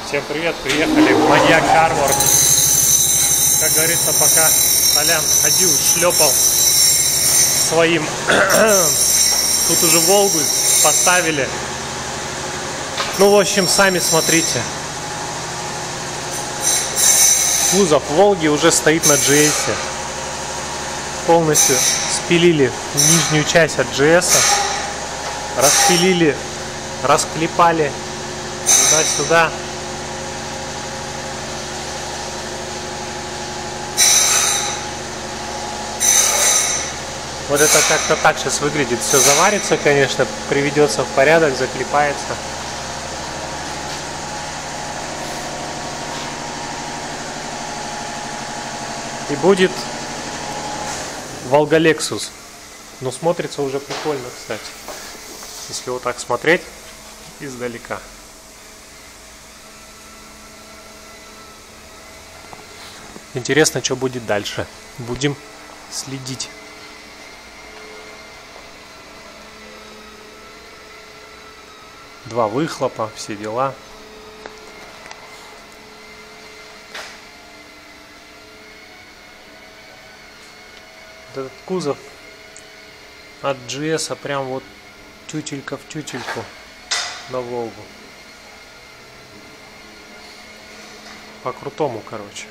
Всем привет, приехали в Маньяк Армор. Как говорится, пока Толян ходил, шлепал своим, тут уже Волгу поставили. Ну, в общем, сами смотрите. Кузов Волги уже стоит на GS. Полностью спилили нижнюю часть от GS. Распилили, расклепали туда-сюда. Вот это как-то так сейчас выглядит. Все заварится, конечно, приведется в порядок, заклепается. И будет Волга Lexus. Но смотрится уже прикольно, кстати. Если вот так смотреть издалека. Интересно, что будет дальше. Будем следить. Два выхлопа, все дела. Вот этот кузов от GS прям вот тютелька в тютельку на Волгу. По-крутому, короче.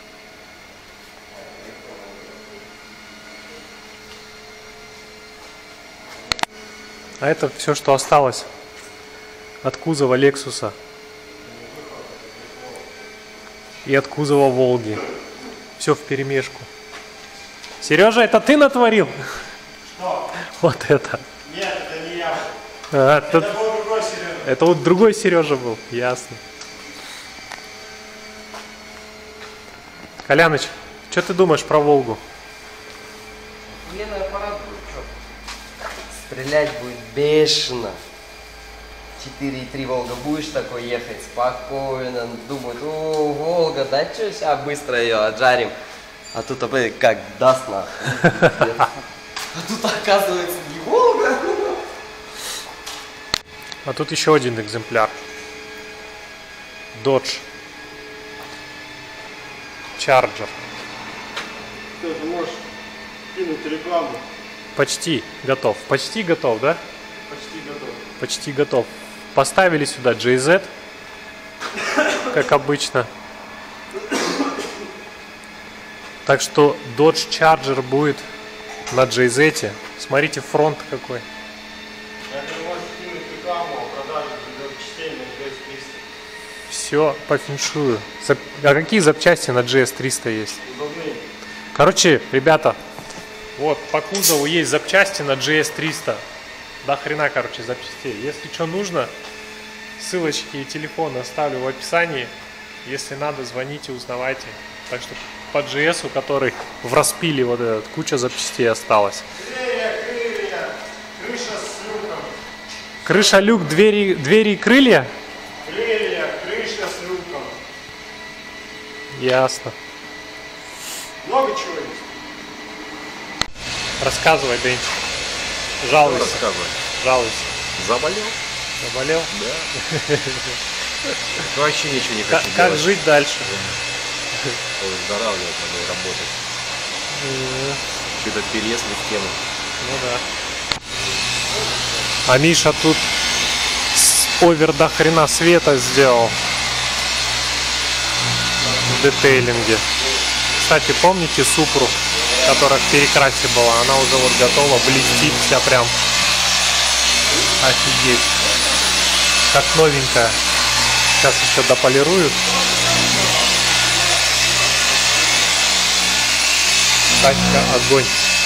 А это все, что осталось от кузова Лексуса и от кузова Волги. Все вперемешку. Сережа, это ты натворил? Что? Вот это. Нет, это не я. Это был другой Сережа. Это вот другой Сережа был, ясно. Коляныч, что ты думаешь про Волгу? Охуенный аппарат будет, что? Стрелять будет бешено. 4,3 Волга, будешь такой ехать спокойно, думают, о, Волга, да что, сейчас быстро ее отжарим. А тут опять как даст нахуй. А тут оказывается не Волга. А тут еще один экземпляр. Dodge Charger. Ты же можешь кинуть рекламу. Почти готов. Почти готов, да? Почти готов. Почти готов. Поставили сюда JZ, как обычно. Так что Dodge Charger будет на JZ. Смотрите, фронт какой. Я же можешь кинуть рекламу о продаже запчастей на GS300. Все по феншую. А какие запчасти на GS300 есть? Удобнее. Короче, ребята, вот по кузову есть запчасти на GS300. До хрена, короче, запчастей. Если что нужно, ссылочки и телефон оставлю в описании. Если надо, звоните, узнавайте. Так что по GS, у который в распиле вот этот, куча запчастей осталось. Крылья, крыша с люком. Крыша, люк, двери и крылья? Крылья, крыша с люком. Ясно. Много чего есть. Рассказывай, Денчик. Жалуйся. Жалуйся. Заболел? Заболел? Да. Вообще ничего не хочу Как делать. жить дальше? Выздоравливать надо и работать. Что-то переезд в тему. Ну да. А Миша тут овер до хрена света сделал в детейлинге. Кстати, помните Супру, которая в перекрасе была? Она уже вот готова, блестит вся прям. Офигеть. Как новенькая. Сейчас еще дополируют. Тачка огонь.